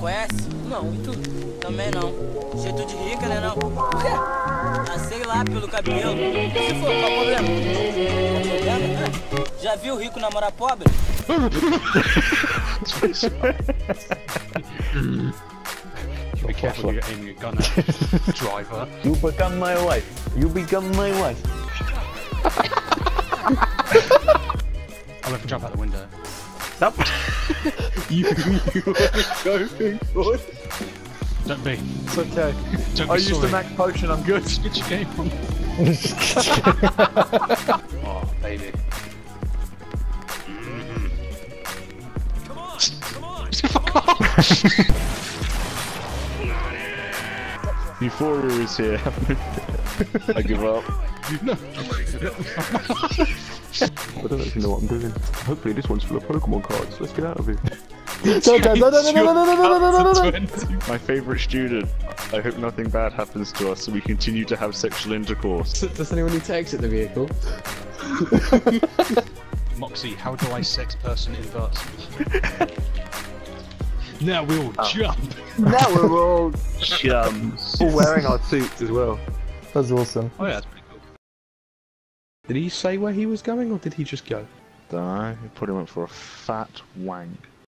conhece? Não, e tu? Também não. Jeito de rica, né não? Por quê? Ah, sei lá, pelo cabelo. Se for, qual o problema? Qual o problema? Ah, já viu rico namorar pobre? Be careful when you're aiming a gun at driver. You become my wife. You become my wife. I'll have to jump out the window. Nope. you were going for it. Don't be. It's okay. Don't I be used the sorry. Mac potion, I'm good. Get your game on. Oh, baby. Come on! Fuck off! Euphoria is here. I give up. No. I don't actually know what I'm doing. Hopefully this one's full of Pokemon cards. Let's get out of here. My favourite student. I hope nothing bad happens to us so we continue to have sexual intercourse. Does anyone need to exit the vehicle? Moxie, how do I sex person inverse? Now we all jump! Now we're all chums. All wearing our suits as well. That's awesome. Oh yeah, that's pretty cool. Did he say where he was going, or did he just go? Dunno, he probably went for a fat wank.